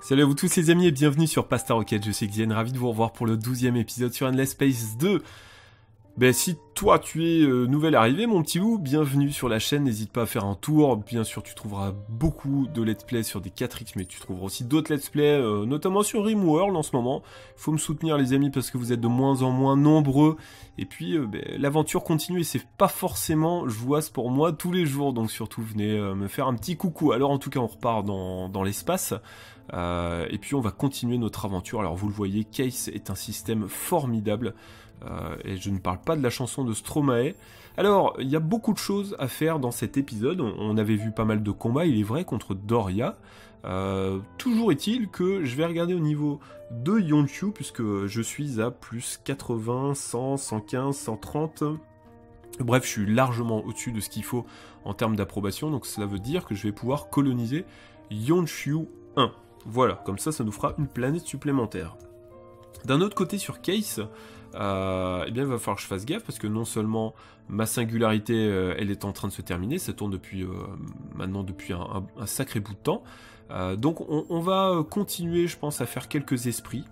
Salut à vous tous les amis et bienvenue sur Pasta Rocket, je suis Xian, ravi de vous revoir pour le 12e épisode sur Endless Space 2. Ben si toi tu es nouvel arrivé mon petit loup, bienvenue sur la chaîne, n'hésite pas à faire un tour, bien sûr tu trouveras beaucoup de let's play sur des 4X, mais tu trouveras aussi d'autres let's play, notamment sur RimWorld en ce moment. Il faut me soutenir les amis parce que vous êtes de moins en moins nombreux, et puis l'aventure continue et c'est pas forcément jouasse pour moi tous les jours, donc surtout venez me faire un petit coucou. Alors en tout cas on repart dans l'espace. Et puis on va continuer notre aventure. Alors vous le voyez, Case est un système formidable, et je ne parle pas de la chanson de Stromae. Alors il y a beaucoup de choses à faire dans cet épisode. On avait vu pas mal de combats, il est vrai, contre Doria. Toujours est-il que je vais regarder au niveau de Yonchu, puisque je suis à plus 80, 100, 115, 130. Bref, je suis largement au-dessus de ce qu'il faut en termes d'approbation, donc cela veut dire que je vais pouvoir coloniser Yonchu 1. Voilà, comme ça nous fera une planète supplémentaire. D'un autre côté, sur Case, eh bien, il va falloir que je fasse gaffe, parce que non seulement ma singularité, elle est en train de se terminer, ça tourne depuis maintenant depuis un sacré bout de temps. Donc on va continuer, je pense, à faire quelques esprits.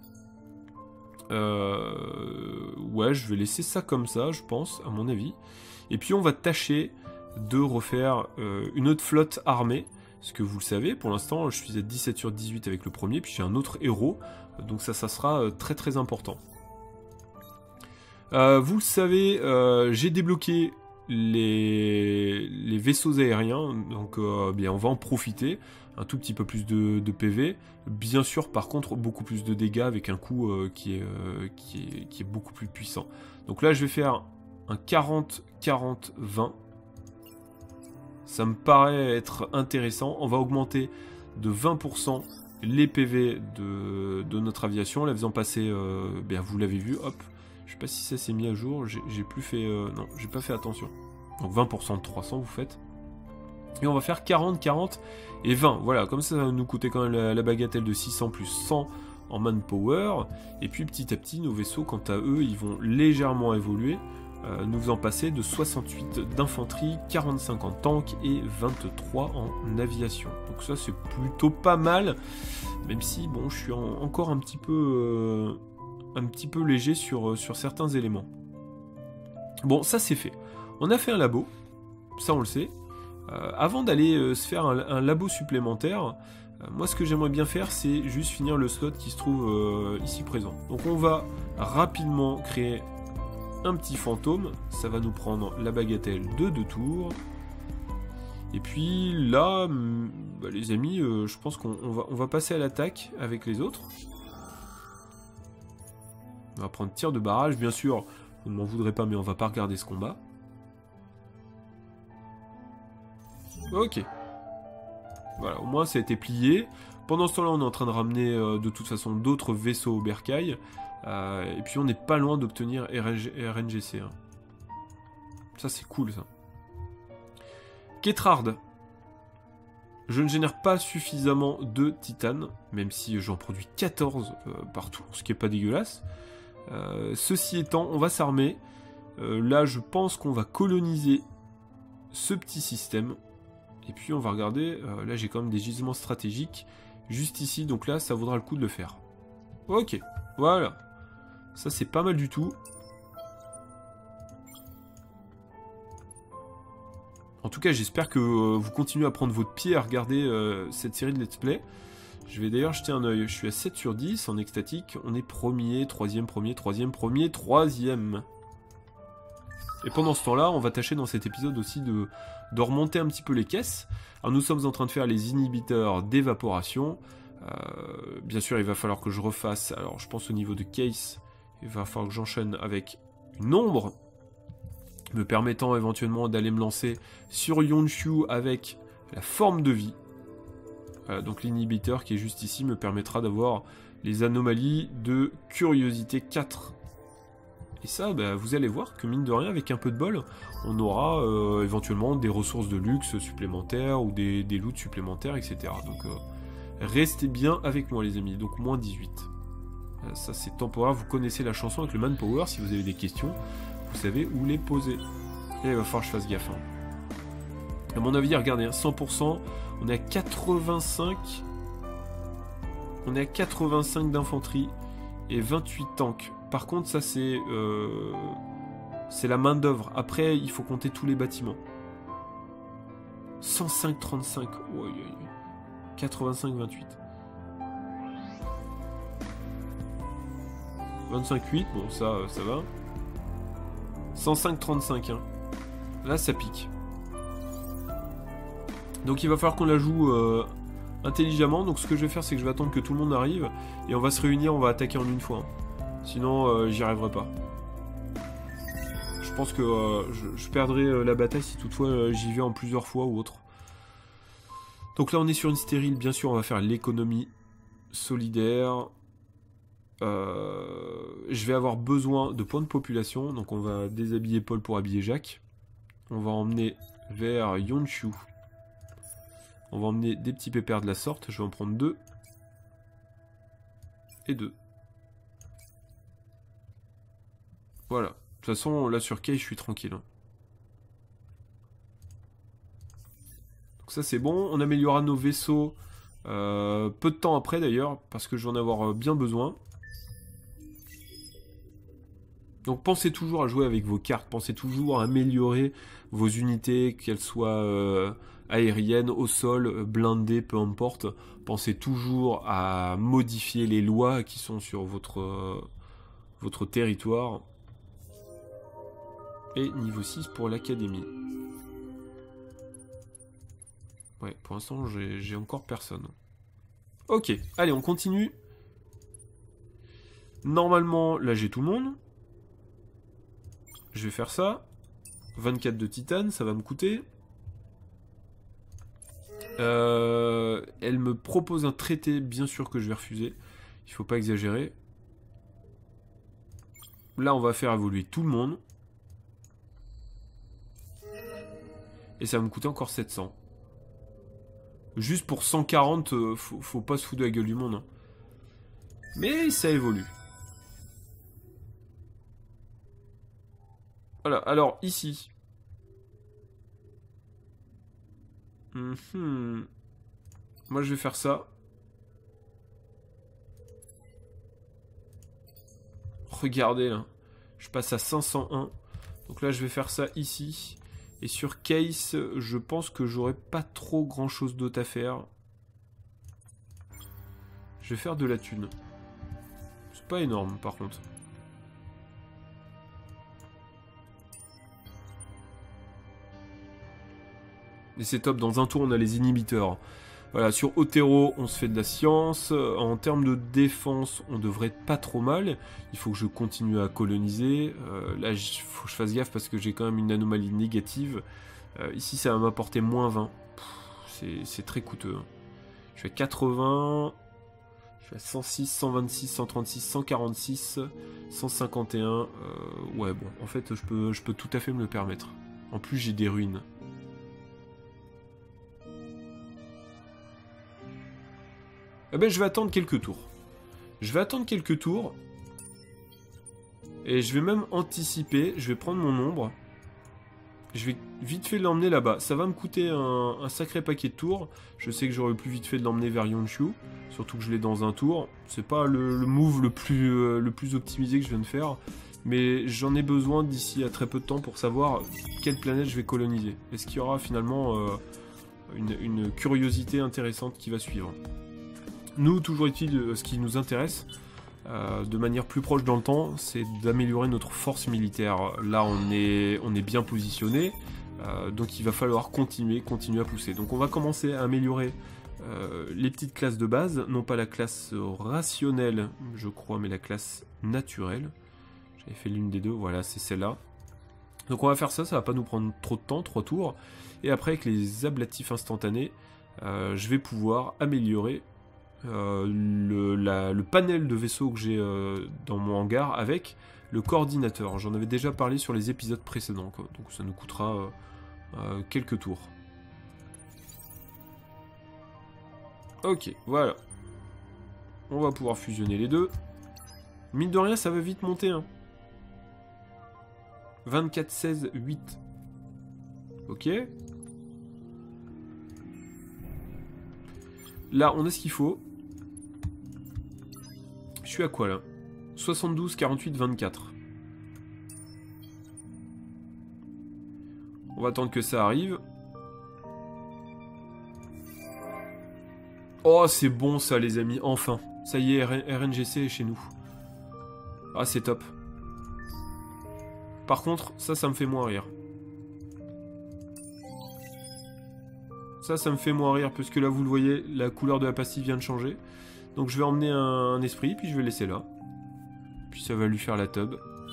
Ouais, je vais laisser ça comme ça, je pense, à mon avis. Et puis on va tâcher de refaire une autre flotte armée. Parce que vous le savez, pour l'instant, je suis à 17 sur 18 avec le premier, puis j'ai un autre héros, donc ça sera très très important. Vous le savez, j'ai débloqué les vaisseaux aériens, donc bien, on va en profiter. Un tout petit peu plus de PV, bien sûr, par contre, beaucoup plus de dégâts avec un coup qui est beaucoup plus puissant. Donc là, je vais faire un 40-40-20. Ça me paraît être intéressant. On va augmenter de 20% les PV de notre aviation. La faisant passer, bien vous l'avez vu, hop. Je sais pas si ça s'est mis à jour. J'ai plus fait, non, j'ai pas fait attention. Donc 20% de 300 vous faites. Et on va faire 40, 40 et 20. Voilà, comme ça va nous coûter quand même la bagatelle de 600 plus 100 en manpower. Et puis petit à petit, nos vaisseaux, quant à eux, ils vont légèrement évoluer. Nous faisant passer de 68 d'infanterie, 45 en tank et 23 en aviation. Donc ça c'est plutôt pas mal, même si bon je suis encore un petit peu léger sur certains éléments. Bon, ça c'est fait. On a fait un labo, ça on le sait. Avant d'aller se faire un labo supplémentaire, moi ce que j'aimerais bien faire c'est juste finir le slot qui se trouve ici présent. Donc on va rapidement créer un petit fantôme, ça va nous prendre la bagatelle de 2 tours. Et puis là, les amis, je pense qu'on va passer à l'attaque avec les autres. On va prendre tir de barrage, bien sûr, vous ne m'en voudrez pas, mais on va pas regarder ce combat. Ok. Voilà, au moins ça a été plié. Pendant ce temps-là, on est en train de ramener de toute façon d'autres vaisseaux au bercail. Et puis on n'est pas loin d'obtenir RNGC. Hein. Ça c'est cool ça. Ketrard. Je ne génère pas suffisamment de titane, même si j'en produis 14 partout, ce qui est pas dégueulasse. Ceci étant, on va s'armer. Là je pense qu'on va coloniser ce petit système. Et puis on va regarder, là j'ai quand même des gisements stratégiques juste ici, donc là ça vaudra le coup de le faire. Ok, voilà. Ça c'est pas mal du tout. En tout cas j'espère que vous continuez à prendre votre pied à regarder cette série de let's play. Je vais d'ailleurs jeter un oeil. Je suis à 7 sur 10 en extatique. On est premier, troisième, premier, troisième, premier, troisième. Et pendant ce temps-là, on va tâcher dans cet épisode aussi de remonter un petit peu les caisses. Alors nous sommes en train de faire les inhibiteurs d'évaporation. Bien sûr il va falloir que je refasse. Alors je pense au niveau de Case. Il va falloir que j'enchaîne avec une ombre, me permettant éventuellement d'aller me lancer sur Yonchu avec la forme de vie. Donc l'inhibiteur qui est juste ici me permettra d'avoir les anomalies de curiosité 4. Et ça, bah, vous allez voir que mine de rien, avec un peu de bol, on aura éventuellement des ressources de luxe supplémentaires ou des loots supplémentaires, etc. Donc restez bien avec moi les amis, donc moins 18. Ça c'est temporaire, vous connaissez la chanson avec le manpower, si vous avez des questions, vous savez où les poser. Et il va falloir que je fasse gaffe. Hein. À mon avis, regardez, 100%, on est à 85 On est à 85 d'infanterie et 28 tanks. Par contre, ça c'est la main d'œuvre. Après, il faut compter tous les bâtiments. 105-35. 85-28. 25-8, bon ça va. 105-35, hein. Là ça pique. Donc il va falloir qu'on la joue intelligemment. Donc ce que je vais faire, c'est que je vais attendre que tout le monde arrive. Et on va se réunir, on va attaquer en une fois. Sinon j'y arriverai pas. Je pense que je perdrai la bataille si toutefois j'y vais en plusieurs fois ou autre. Donc là on est sur une stérile, bien sûr on va faire l'économie solidaire. Je vais avoir besoin de points de population, donc on va déshabiller Paul pour habiller Jacques. On va emmener vers Yonshu. On va emmener des petits pépères de la sorte, je vais en prendre 2. Et 2. Voilà. De toute façon, là sur Kei, je suis tranquille. Donc ça c'est bon, on améliorera nos vaisseaux peu de temps après d'ailleurs, parce que je vais en avoir bien besoin. Donc pensez toujours à jouer avec vos cartes, pensez toujours à améliorer vos unités, qu'elles soient aériennes, au sol, blindées, peu importe. Pensez toujours à modifier les lois qui sont sur votre territoire. Et niveau 6 pour l'académie. Ouais, pour l'instant j'ai encore personne. Ok, allez on continue. Normalement, là j'ai tout le monde. Je vais faire ça. 24 de titane, ça va me coûter. Elle me propose un traité, bien sûr que je vais refuser. Il faut pas exagérer. Là, on va faire évoluer tout le monde. Et ça va me coûter encore 700. Juste pour 140, faut pas se foutre de la gueule du monde. Hein. Mais ça évolue. Voilà, alors ici. Moi je vais faire ça. Regardez là. Je passe à 501. Donc là je vais faire ça ici. Et sur Case, je pense que j'aurai pas trop grand chose d'autre à faire. Je vais faire de la thune. C'est pas énorme par contre. Et c'est top, dans un tour on a les inhibiteurs. Voilà, sur Otero on se fait de la science. En termes de défense, on devrait être pas trop mal. Il faut que je continue à coloniser. Là, il faut que je fasse gaffe parce que j'ai quand même une anomalie négative. Ici, ça va m'apporter moins 20. C'est très coûteux. Hein. Je suis à 80. Je suis à 106, 126, 136, 146, 151. Ouais, bon, en fait, je peux tout à fait me le permettre. En plus, j'ai des ruines. Eh ben, je vais attendre quelques tours. Je vais attendre quelques tours. Et je vais même anticiper. Je vais prendre mon ombre. Je vais vite fait l'emmener là-bas. Ça va me coûter un sacré paquet de tours. Je sais que j'aurais plus vite fait de l'emmener vers Yonshu. Surtout que je l'ai dans un tour. C'est pas le move le plus optimisé que je viens de faire. Mais j'en ai besoin d'ici à très peu de temps pour savoir quelle planète je vais coloniser. Est-ce qu'il y aura finalement une curiosité intéressante qui va suivre. Nous, toujours est-il, ce qui nous intéresse, de manière plus proche dans le temps, c'est d'améliorer notre force militaire. Là, on est bien positionné, donc il va falloir continuer à pousser. Donc on va commencer à améliorer les petites classes de base, non pas la classe rationnelle, je crois, mais la classe naturelle. J'avais fait l'une des deux, voilà, c'est celle-là. Donc on va faire ça, ça va pas nous prendre trop de temps, 3 tours. Et après, avec les ablatifs instantanés, je vais pouvoir améliorer le panel de vaisseaux que j'ai dans mon hangar avec le coordinateur. J'en avais déjà parlé sur les épisodes précédents, quoi. Donc ça nous coûtera quelques tours. Ok, voilà. On va pouvoir fusionner les deux. Mine de rien, ça va vite monter. Hein. 24, 16, 8. Ok. Là, on a ce qu'il faut. suis à quoi là? 72, 48, 24. On va attendre que ça arrive. Oh, c'est bon ça, les amis, enfin. Ça y est, RNGC est chez nous. Ah, c'est top. Par contre, ça me fait moins rire. Ça me fait moins rire, parce que là, vous le voyez, la couleur de la pastille vient de changer. Donc je vais emmener un esprit, puis je vais le laisser là. Puis ça va lui faire la tub.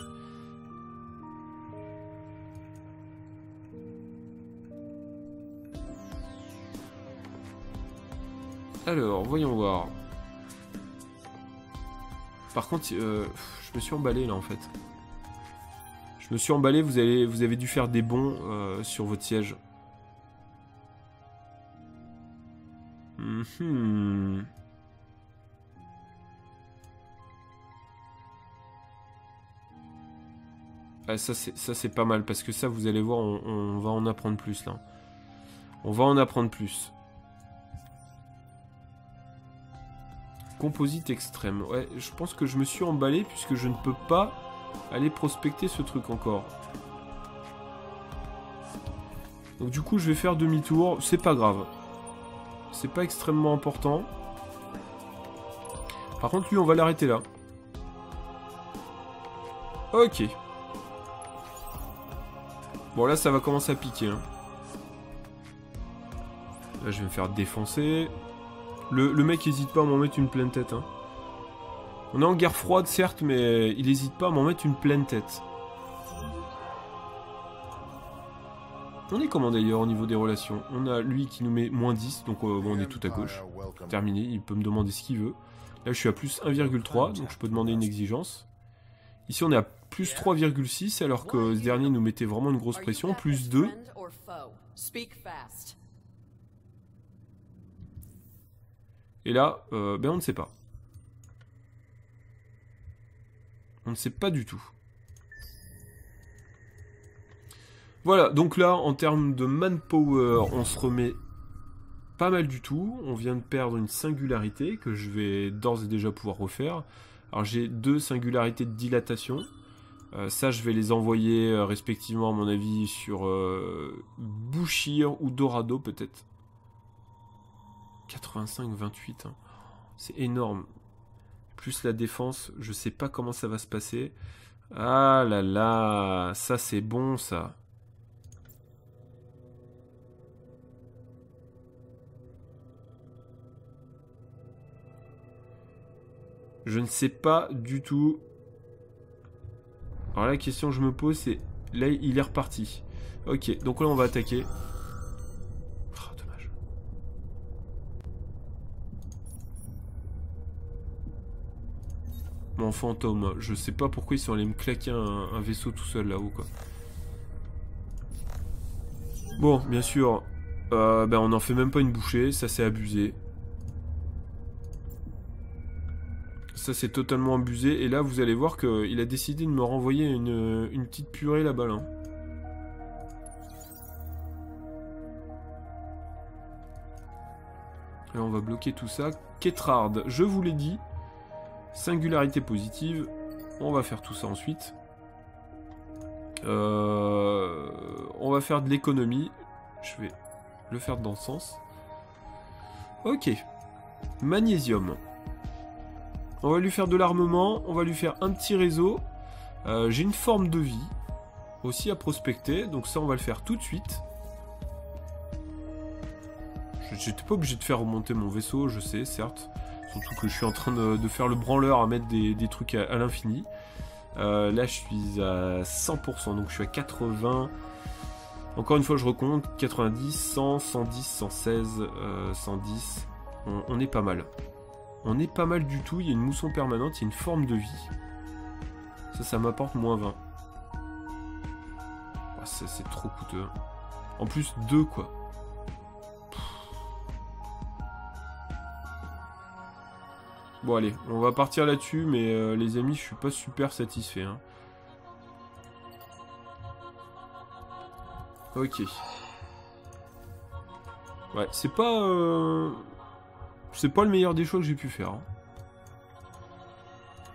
Alors, voyons voir. Par contre, je me suis emballé là en fait. Je me suis emballé, vous avez dû faire des bonds sur votre siège. Ah, ça c'est pas mal, parce que ça, vous allez voir, on va en apprendre plus là. On va en apprendre plus. Composite extrême. Ouais, je pense que je me suis emballé puisque je ne peux pas aller prospecter ce truc encore. Donc du coup, je vais faire demi-tour. C'est pas grave. C'est pas extrêmement important. Par contre, lui, on va l'arrêter là. Ok. Bon, là, ça va commencer à piquer. Hein. Là, je vais me faire défoncer. Le mec n'hésite pas à m'en mettre une pleine tête. Hein. On est en guerre froide, certes, mais il n'hésite pas à m'en mettre une pleine tête. On est comment d'ailleurs au niveau des relations? On a lui qui nous met moins 10, donc bon, on est tout à gauche. Terminé, il peut me demander ce qu'il veut. Là, je suis à plus 1,3, donc je peux demander une exigence. Ici, on est à plus 3,6, alors que ce dernier nous mettait vraiment une grosse pression. Plus 2. Et là, ben on ne sait pas. On ne sait pas du tout. Voilà, donc là, en termes de manpower, on se remet pas mal du tout. On vient de perdre une singularité que je vais d'ores et déjà pouvoir refaire. Alors j'ai 2 singularités de dilatation. Ça, je vais les envoyer respectivement, à mon avis, sur Bouchir ou Dorado, peut-être. 85, 28. Hein. C'est énorme. Plus la défense, je sais pas comment ça va se passer. Ah là là, ça c'est bon ça. Je ne sais pas du tout. Alors la question que je me pose, c'est... Là, il est reparti. Ok, donc là, on va attaquer. Oh, dommage. Mon fantôme, je sais pas pourquoi ils sont allés me claquer un vaisseau tout seul là-haut, quoi. Bon, bien sûr, ben on n'en fait même pas une bouchée, ça c'est abusé. Ça c'est totalement abusé, et là vous allez voir qu'il a décidé de me renvoyer une petite purée là-bas là. Et on va bloquer tout ça. Ketrard, je vous l'ai dit. Singularité positive. On va faire tout ça ensuite. On va faire de l'économie. Je vais le faire dans ce sens. Ok. Magnésium. On va lui faire de l'armement. On va lui faire un petit réseau. J'ai une forme de vie aussi à prospecter. Donc ça, on va le faire tout de suite. J'étais pas obligé de faire remonter mon vaisseau, je sais, certes. Surtout que je suis en train de faire le branleur à mettre des trucs à l'infini. Là, je suis à 100%, donc je suis à 80. Encore une fois, je recompte. 90, 100, 110, 116, 110. On est pas mal. On est pas mal du tout. Il y a une mousson permanente, il y a une forme de vie. Ça m'apporte moins 20. Oh, c'est trop coûteux. En plus, 2 quoi. Bon allez, on va partir là-dessus, mais les amis, je suis pas super satisfait. Hein. Ok. Ouais, c'est pas le meilleur des choix que j'ai pu faire. Hein.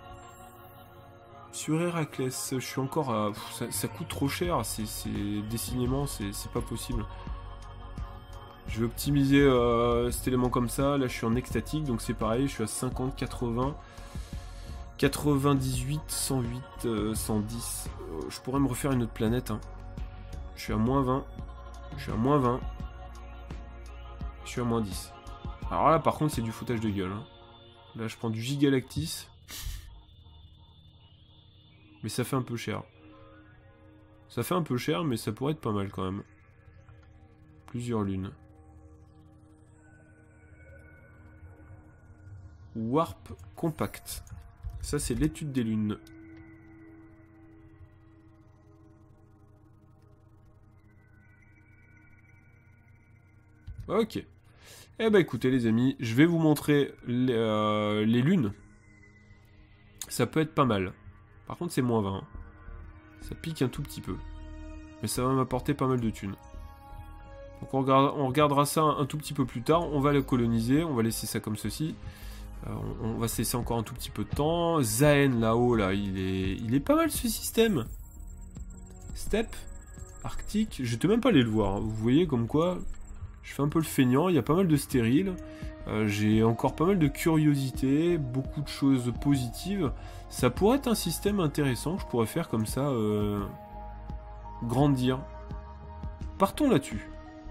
Sur Héraclès, je suis encore à... ça coûte trop cher, décidément, c'est pas possible. Je vais optimiser cet élément comme ça. Là, je suis en extatique, donc c'est pareil. Je suis à 50, 80, 98, 108, 110. Je pourrais me refaire une autre planète. Hein. Je suis à moins 20. Je suis à moins 20. Je suis à moins 10. Alors là, par contre, c'est du foutage de gueule. Hein. Là, je prends du Gigalactis. Mais ça fait un peu cher. Ça fait un peu cher, mais ça pourrait être pas mal quand même. Plusieurs lunes. Warp Compact. Ça, c'est l'étude des lunes. Ok. Eh ben écoutez les amis, je vais vous montrer les lunes. Ça peut être pas mal. Par contre, c'est moins 20. Ça pique un tout petit peu. Mais ça va m'apporter pas mal de thunes. Donc on regardera ça un tout petit peu plus tard. On va le coloniser. On va laisser ça comme ceci. On va se laisser encore un tout petit peu de temps. Zaen là-haut, là, il est pas mal ce système. Steppe, Arctique. Je vais même pas aller le voir. Hein. Vous voyez comme quoi je fais un peu le feignant. Il y a pas mal de stériles. J'ai encore pas mal de curiosité. Beaucoup de choses positives. Ça pourrait être un système intéressant que je pourrais faire comme ça. Grandir. Partons là-dessus.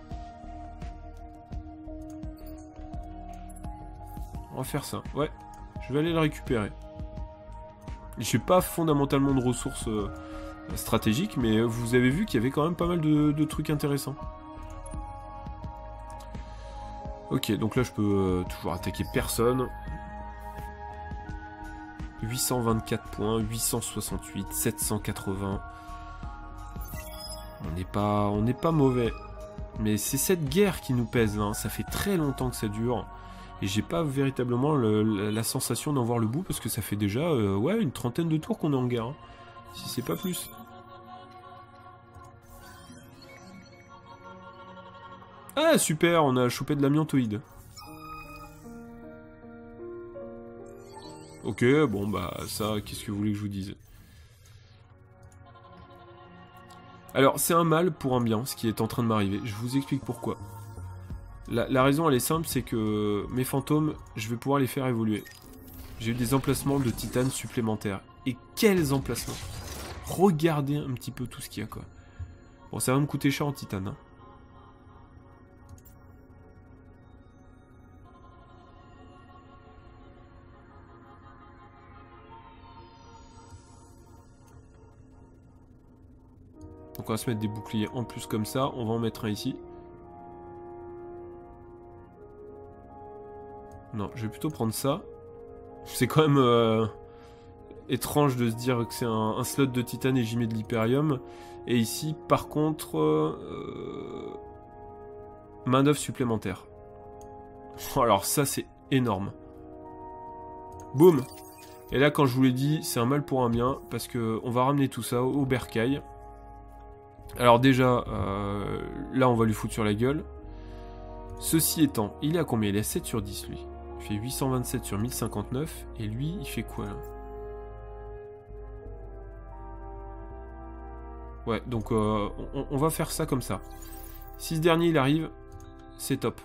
On va faire ça. Ouais, je vais aller le récupérer. J'ai pas fondamentalement de ressources stratégiques, mais vous avez vu qu'il y avait quand même pas mal de trucs intéressants. Ok, donc là je peux toujours attaquer personne. 824 points, 868, 780. On n'est pas mauvais. Mais c'est cette guerre qui nous pèse là. Hein. Ça fait très longtemps que ça dure. Et j'ai pas véritablement la sensation d'en voir le bout parce que ça fait déjà ouais, une trentaine de tours qu'on est en guerre. Hein. Si c'est pas plus. Ah super, on a chopé de l'amiantoïde. Ok, bon bah ça, qu'est-ce que vous voulez que je vous dise? Alors c'est un mal pour un bien, ce qui est en train de m'arriver. Je vous explique pourquoi. La raison elle est simple, c'est que mes fantômes, je vais pouvoir les faire évoluer. J'ai eu des emplacements de titane supplémentaires. Et quels emplacements! Regardez un petit peu tout ce qu'il y a quoi. Bon ça va me coûter cher en titane. Hein. Donc on va se mettre des boucliers en plus comme ça. On va en mettre un ici. Non, je vais plutôt prendre ça. C'est quand même étrange de se dire que c'est un slot de titane et j'y mets de l'hyperium. Et ici, par contre, main-d'œuvre supplémentaire. Alors ça, c'est énorme. Boum. Et là, quand je vous l'ai dit, c'est un mal pour un bien, parce que on va ramener tout ça au bercail. Alors déjà, là, on va lui foutre sur la gueule. Ceci étant, il est à combien? Il est à 7 sur 10, lui. Il fait 827 sur 1059, et lui, il fait quoi, là? Ouais, donc on va faire ça comme ça. Si ce dernier, il arrive, c'est top.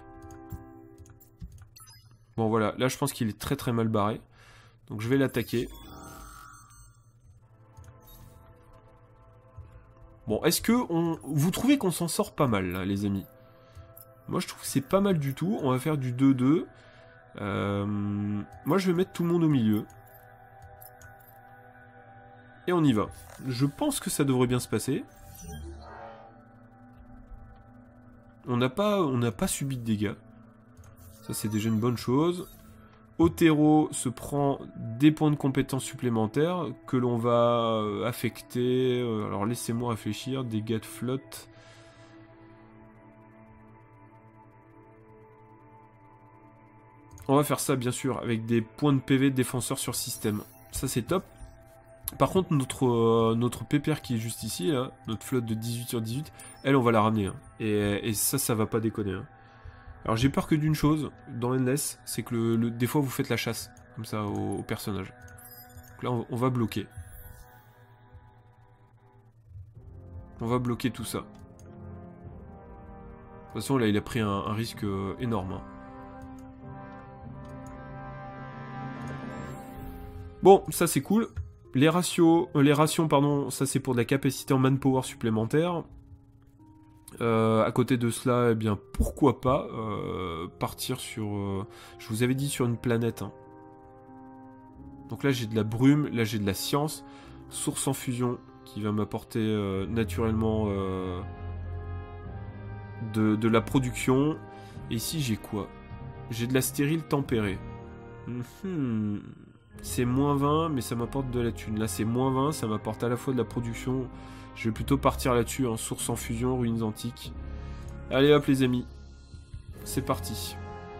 Bon, voilà, là, je pense qu'il est très très mal barré. Donc, je vais l'attaquer. Bon, est-ce que vous trouvez qu'on s'en sort pas mal, là, les amis? Moi, je trouve que c'est pas mal du tout. On va faire du 2-2. Moi, je vais mettre tout le monde au milieu. Et on y va. Je pense que ça devrait bien se passer. On n'a pas subi de dégâts. Ça, c'est déjà une bonne chose. Otero se prend des points de compétences supplémentaires que l'on va affecter. Alors, laissez-moi réfléchir. Dégâts de flotte. On va faire ça, bien sûr, avec des points de PV de défenseur sur système. Ça, c'est top. Par contre, notre pépère qui est juste ici, là, notre flotte de 18 sur 18, elle, on va la ramener. Hein. Et ça va pas déconner. Hein. Alors, j'ai peur que d'une chose, dans Endless, c'est que des fois, vous faites la chasse, comme ça, au personnage. Donc là, on va bloquer. On va bloquer tout ça. De toute façon, là, il a pris un risque énorme. Hein. Bon, ça c'est cool. Les rations, pardon, ça c'est pour de la capacité en manpower supplémentaire. À côté de cela, eh bien, pourquoi pas partir sur... je vous avais dit sur une planète. Hein. Donc là, j'ai de la brume, là j'ai de la science. Source en fusion qui va m'apporter naturellement de la production. Et ici, j'ai quoi? J'ai de la stérile tempérée. C'est moins 20, mais ça m'apporte de la thune. Là, c'est moins 20, ça m'apporte à la fois de la production. Je vais plutôt partir là-dessus, hein. Source en fusion, ruines antiques. Allez hop les amis, c'est parti.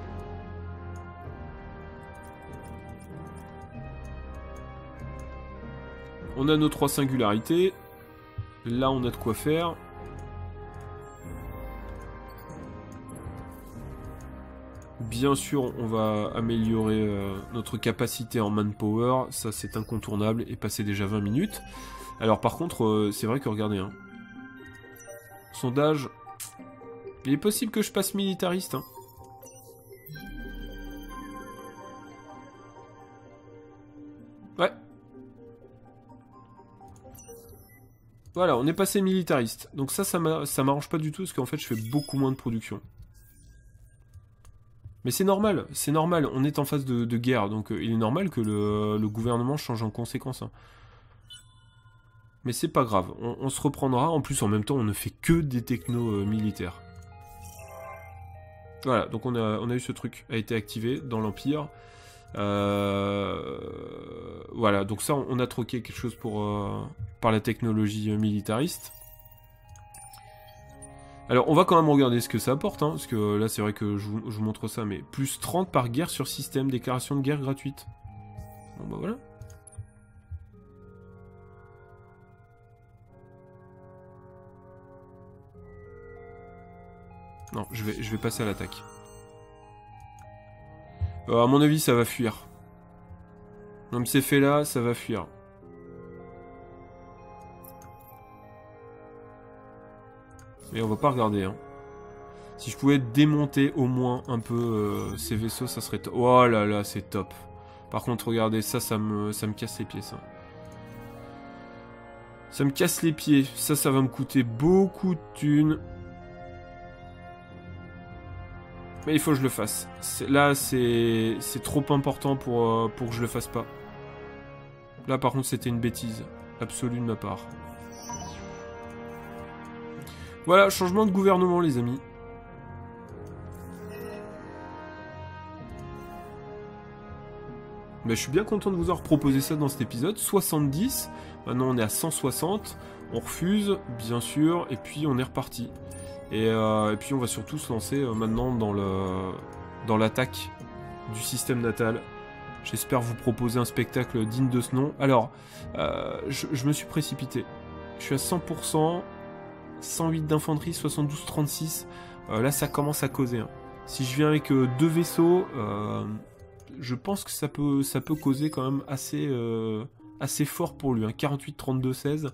On a nos 3 singularités. Là, on a de quoi faire. Bien sûr, on va améliorer notre capacité en manpower. Ça, c'est incontournable. Et passer déjà 20 minutes. Alors, par contre, c'est vrai que, regardez. Hein. Sondage. Il est possible que je passe militariste. Hein. Ouais. Voilà, on est passé militariste. Donc ça m'arrange pas du tout, parce qu'en fait, je fais beaucoup moins de production. Mais c'est normal, on est en phase de guerre, donc il est normal que le gouvernement change en conséquence. Hein. Mais c'est pas grave, on se reprendra, en plus en même temps on ne fait que des technos militaires. Voilà, donc on a eu ce truc, a été activé dans l'Empire. Voilà, donc ça on a troqué quelque chose par la technologie militariste. Alors, on va quand même regarder ce que ça apporte, hein, parce que là, c'est vrai que je vous montre ça, mais plus 30 par guerre sur système, déclaration de guerre gratuite. Bon, bah voilà. Non, je vais passer à l'attaque. À mon avis, ça va fuir. Comme c'est fait là, ça va fuir. Et on va pas regarder. Hein. Si je pouvais démonter au moins un peu ces vaisseaux, ça serait top. Oh là là, c'est top. Par contre, regardez, ça me casse les pieds, ça. Ça me casse les pieds. Ça va me coûter beaucoup de thunes. Mais il faut que je le fasse. Là, c'est trop important pour que je le fasse pas. Là, par contre, c'était une bêtise absolue de ma part. Voilà, changement de gouvernement, les amis. Mais je suis bien content de vous avoir proposé ça dans cet épisode. 70, maintenant on est à 160. On refuse, bien sûr, et puis on est reparti. Et puis on va surtout se lancer maintenant dans l'attaque du système natal. J'espère vous proposer un spectacle digne de ce nom. Alors, je me suis précipité. Je suis à 100%. 108 d'infanterie, 72-36. Là, ça commence à causer. Hein. Si je viens avec 2 vaisseaux, je pense que ça peut causer quand même assez fort pour lui. Hein. 48-32-16.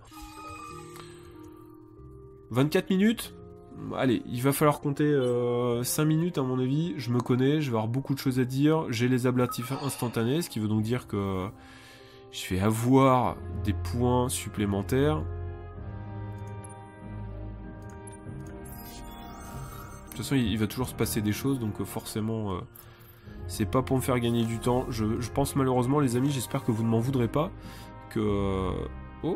24 minutes. Allez, il va falloir compter 5 minutes à mon avis. Je me connais, je vais avoir beaucoup de choses à dire. J'ai les ablatifs instantanés, ce qui veut donc dire que je vais avoir des points supplémentaires. De toute façon, il va toujours se passer des choses, donc forcément, c'est pas pour me faire gagner du temps. Je pense malheureusement, les amis, j'espère que vous ne m'en voudrez pas, que... Oh.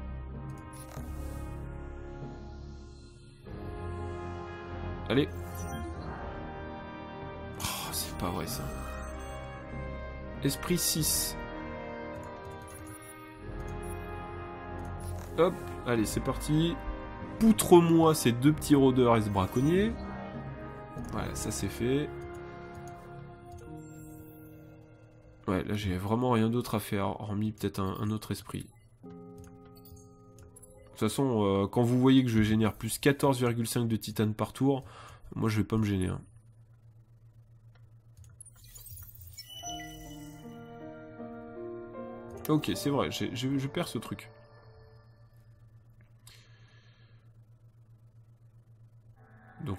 Allez. Oh, c'est pas vrai, ça. Esprit 6. Hop, allez, c'est parti. Poutre-moi ces 2 petits rôdeurs et ce braconnier. Voilà, ça c'est fait. Ouais, là j'ai vraiment rien d'autre à faire, hormis peut-être un autre esprit. De toute façon, quand vous voyez que je génère plus 14,5 de titane par tour, moi je vais pas me gêner. Hein. Ok, c'est vrai, je perds ce truc.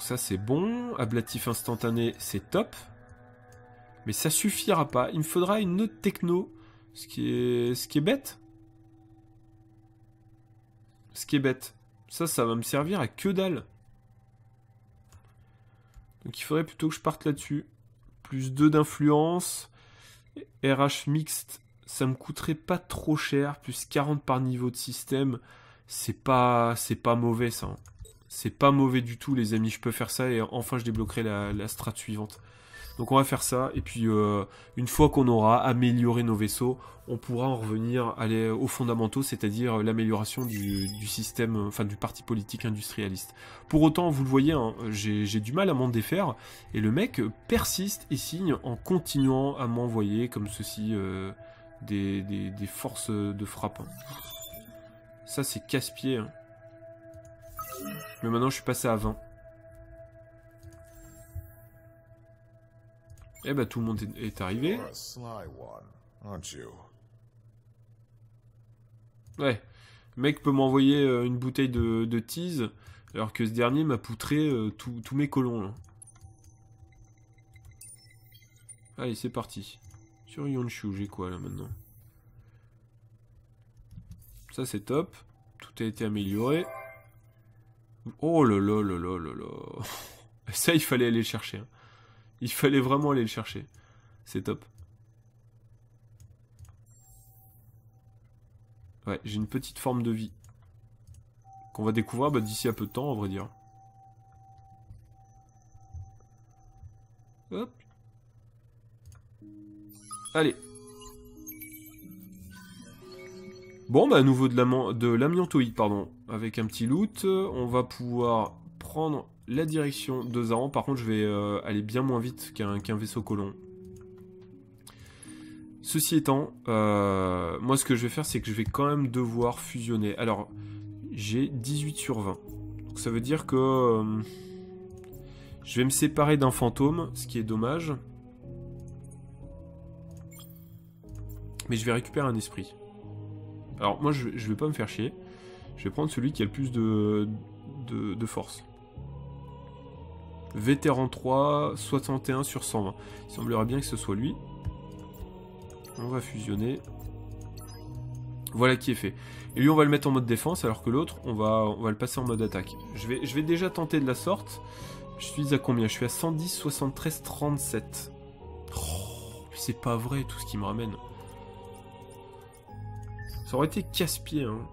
Donc ça c'est bon. Ablatif instantané, c'est top. Mais ça suffira pas. Il me faudra une autre techno. Ce qui est bête. Ce qui est bête. Ça va me servir à que dalle. Donc il faudrait plutôt que je parte là-dessus. Plus 2 d'influence. RH mixte, ça me coûterait pas trop cher. Plus 40 par niveau de système. C'est pas mauvais ça. Hein. C'est pas mauvais du tout les amis. Je peux faire ça et enfin je débloquerai la strat suivante. Donc on va faire ça. Et puis une fois qu'on aura amélioré nos vaisseaux, on pourra en revenir aux fondamentaux, c'est-à-dire l'amélioration du système, enfin du parti politique industrialiste. Pour autant, vous le voyez, hein, j'ai du mal à m'en défaire. Et le mec persiste et signe en continuant à m'envoyer comme ceci des forces de frappe. Hein. Ça c'est casse-pied. Hein. Mais maintenant je suis passé à 20. Eh ben tout le monde est arrivé. Ouais. Le mec peut m'envoyer une bouteille de tease, alors que ce dernier m'a poutré tous mes colons. Là. Allez, c'est parti. Sur Yonshu, j'ai quoi là maintenant? Ça c'est top. Tout a été amélioré. Oh là là là là là là. Ça, il fallait aller le chercher. Hein. Il fallait vraiment aller le chercher. C'est top. Ouais, j'ai une petite forme de vie. Qu'on va découvrir d'ici à peu de temps, à vrai dire. Hop. Allez. Bon, à nouveau de l'amiantoïde, pardon. Avec un petit loot, on va pouvoir prendre la direction de Zaran. Par contre, je vais aller bien moins vite qu'un vaisseau colon. Ceci étant, moi ce que je vais faire, c'est que je vais quand même devoir fusionner. Alors, j'ai 18 sur 20. Donc ça veut dire que je vais me séparer d'un fantôme, ce qui est dommage. Mais je vais récupérer un esprit. Alors moi, je vais pas me faire chier. Je vais prendre celui qui a le plus de force. Vétéran 3, 61 sur 120. Il semblerait bien que ce soit lui. On va fusionner. Voilà qui est fait. Et lui, on va le mettre en mode défense, alors que l'autre, on va le passer en mode attaque. Je vais déjà tenter de la sorte. Je suis à combien? Je suis à 110, 73, 37. Oh, c'est pas vrai tout ce qui me ramène. Ça aurait été casse-pied, hein.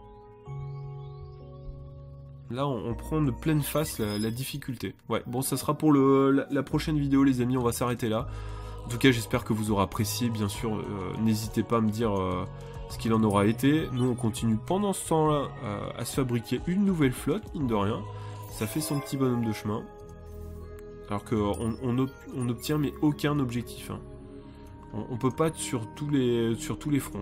Là, on prend de pleine face la difficulté. Ouais, bon, ça sera pour la prochaine vidéo, les amis. On va s'arrêter là. En tout cas, j'espère que vous aurez apprécié. Bien sûr, n'hésitez pas à me dire ce qu'il en aura été. Nous, on continue pendant ce temps-là à se fabriquer une nouvelle flotte, mine de rien. Ça fait son petit bonhomme de chemin. Alors qu'on n'obtient mais aucun objectif. Hein. On peut pas être sur tous les fronts.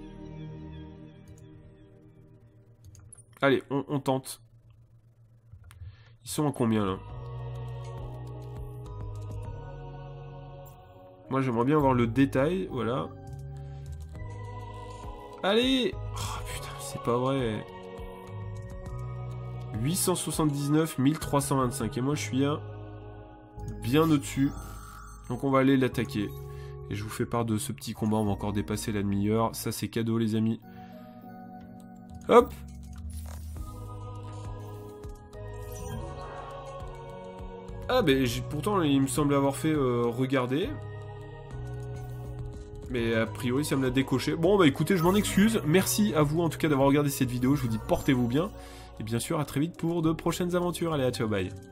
Allez, on tente. Ils sont à combien, là? Moi, j'aimerais bien avoir le détail, voilà. Allez! Oh, putain, c'est pas vrai. 879, 1325. Et moi, je suis bien au-dessus. Donc, on va aller l'attaquer. Et je vous fais part de ce petit combat. On va encore dépasser la demi-heure. Ça, c'est cadeau, les amis. Hop! Ah ben pourtant il me semble avoir fait regarder. Mais a priori ça me l'a décoché. Bon bah écoutez, je m'en excuse. Merci à vous en tout cas d'avoir regardé cette vidéo. Je vous dis portez-vous bien. Et bien sûr à très vite pour de prochaines aventures. Allez, à ciao, bye.